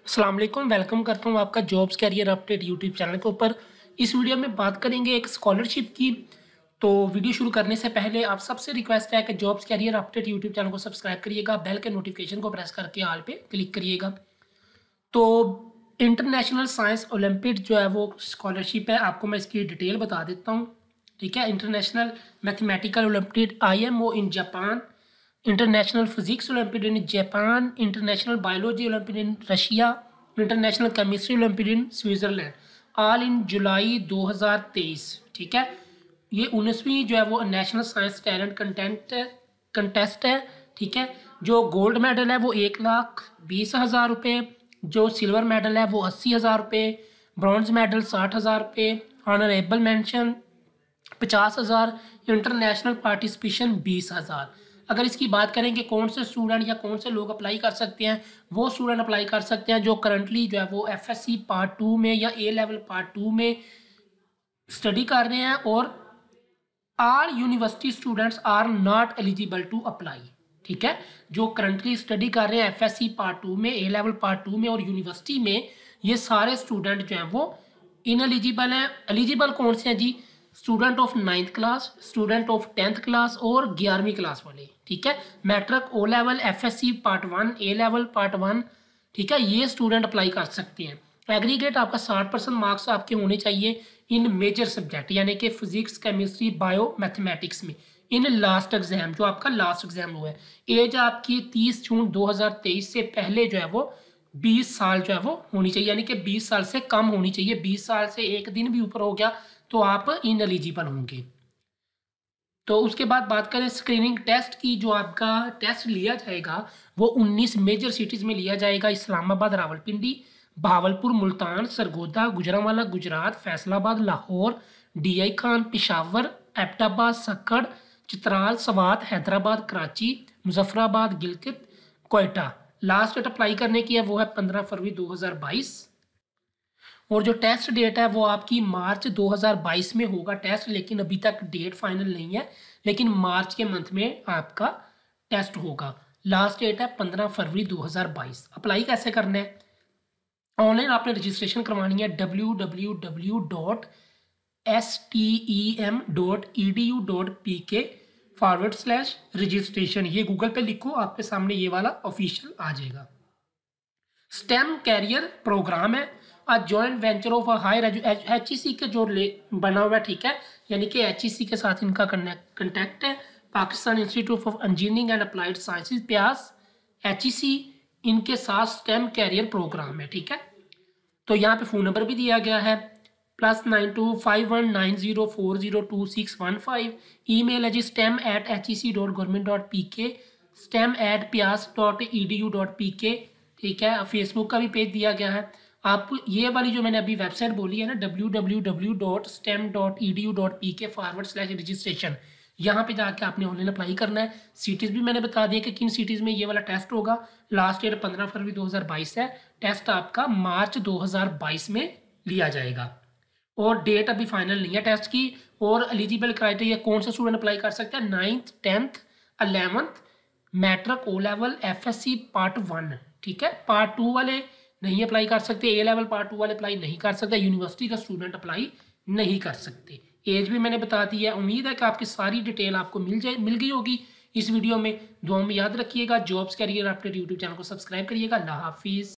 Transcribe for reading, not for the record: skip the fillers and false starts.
अस्सलाम वालेकुम, वेलकम करता हूँ आपका jobs career update YouTube channel के ऊपर। इस वीडियो में बात करेंगे एक स्कॉलरशिप की। तो वीडियो शुरू करने से पहले आप सबसे रिक्वेस्ट है कि jobs career update YouTube channel को सब्सक्राइब करिएगा, बेल के नोटिफिकेशन को प्रेस करके ऑल पे क्लिक करिएगा। तो इंटरनेशनल साइंस ओलंपियाड जो है वो स्कॉलरशिप है, आपको मैं इसकी डिटेल बता देता हूँ। ठीक है, international mathematical olympiad IMO in Japan, international physics olympiad in Japan, international biology olympiad in Russia, international chemistry olympiad in Switzerland, all in July 2023। ठीक है, ये 19वीं जो है वो नेशनल साइंस टैलेंट कंटेस्ट है। ठीक है, जो गोल्ड मेडल है वो 1,20,000 रुपये, जो सिल्वर मेडल है वो 80,000 रुपये, ब्रॉन्ज मेडल 60,000 रुपये, ऑनरेबल मेंशन 50,000, इंटरनेशनल पार्टिसिपेशन 20,000। अगर इसकी बात करें कि कौन से स्टूडेंट या कौन से लोग अप्लाई कर सकते हैं, वो स्टूडेंट अप्लाई कर सकते हैं जो करंटली जो है वो FSC पार्ट 2 में या A लेवल पार्ट 2 में स्टडी कर रहे हैं, और all university students are not eligible to apply. ठीक है, जो करंटली स्टडी कर रहे हैं FSC पार्ट 2 में, A लेवल पार्ट 2 में और यूनिवर्सिटी में, ये सारे स्टूडेंट जो हैं वो इनएलिजिबल हैं। एलिजिबल कौन से हैं जी? Student of 9th class, student of 10th class और 11वीं क्लास वाले। ठीक है, matric, O level, FSC part 1, A level part 1। ठीक है, ये स्टूडेंट अप्लाई कर सकते हैं। एग्रीगेट आपका 60% मार्क्स आपके होने चाहिए इन मेजर सब्जेक्ट, यानी कि फिजिक्स, केमिस्ट्री, बायो, मैथमेटिक्स में इन लास्ट एग्जाम, जो आपका लास्ट एग्जाम हुआ है। एज आपकी 30 जून 2023 से पहले जो है वो 20 साल जो है वो होनी चाहिए, यानी कि 20 साल से कम होनी चाहिए। 20 साल से एक दिन भी ऊपर हो गया तो आप इनएलिजिबल होंगे। तो उसके बाद बात करें स्क्रीनिंग टेस्ट की, जो आपका टेस्ट लिया जाएगा वो 19 मेजर सिटीज़ में लिया जाएगा। Islamabad, Rawalpindi, Bahawalpur, Multan, Sargodha, Gujranwala Gujrat, Faisalabad, Lahore, DI Khan, Peshawar, Abbottabad, Sukkur, Chitral, Swat, Hyderabad, Karachi, Muzaffarabad, Gilgit, Quetta. Last date apply करने की है वो है 15 फरवरी 2022, और जो टेस्ट डेट है वो आपकी मार्च 2022 में होगा टेस्ट, लेकिन अभी तक डेट फाइनल नहीं है, लेकिन मार्च के मंथ में आपका टेस्ट होगा। लास्ट डेट है 15 फरवरी 2022। अप्लाई कैसे करना है? ऑनलाइन आपने रजिस्ट्रेशन करवानी है www.stem.edu.pk/रजिस्ट्रेशन। ये गूगल पे लिखो, आपके सामने ये वाला ऑफिशियल आ जाएगा। स्टेम कैरियर प्रोग्राम है, joint venture of higher HEC के जो बना हुआ है। ठीक है, यानी कि HEC के साथ इनका कंटेक्ट है। Pakistan institute of engineering and applied sciences PIEAS, HEC, इनके साथ स्टेम कैरियर प्रोग्राम है। ठीक है, तो यहाँ पे फ़ोन नंबर भी दिया गया है +925190402615। ईमेल है जी stem@hec.government.pk, stem@pyas.edu.pk। ठीक है, फेसबुक का भी पेज दिया गया है। आप ये वाली जो मैंने अभी वेबसाइट बोली है ना, www.stem.edu.pk/रजिस्ट्रेशन, यहाँ पे जाके आपने ऑनलाइन अप्लाई करना है। सिटीज़ भी मैंने बता दिया कि किन सिटीज़ में ये वाला टेस्ट होगा। लास्ट डेट 15 फरवरी 2022 है। टेस्ट आपका मार्च 2022 में लिया जाएगा, और डेट अभी फाइनल नहीं है टेस्ट की। और एलिजिबल क्राइटेरिया कौन सा स्टूडेंट अप्लाई कर सकता है? 9th, 10th, 11th, matric, O level, FSC part 1। ठीक है, पार्ट 2 वाले नहीं अप्लाई कर सकते, A लेवल पार्ट 2 वाले अप्लाई नहीं कर सकते, यूनिवर्सिटी का स्टूडेंट अप्लाई नहीं कर सकते। एज भी मैंने बता दी है। उम्मीद है कि आपकी सारी डिटेल आपको मिल गई होगी इस वीडियो में। दुआ में याद रखिएगा। Jobs career update YouTube channel को सब्सक्राइब करिएगा। अल्लाह हाफिज़।